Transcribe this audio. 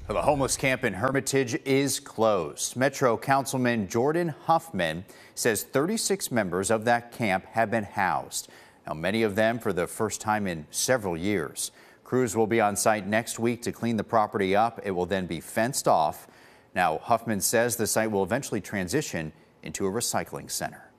The homeless camp in Hermitage is closed. Metro Councilman Jordan Huffman says 36 members of that camp have been housed. Now, many of them for the first time in several years. Crews will be on site next week to clean the property up. It will then be fenced off. Now, Huffman says the site will eventually transition into a recycling center.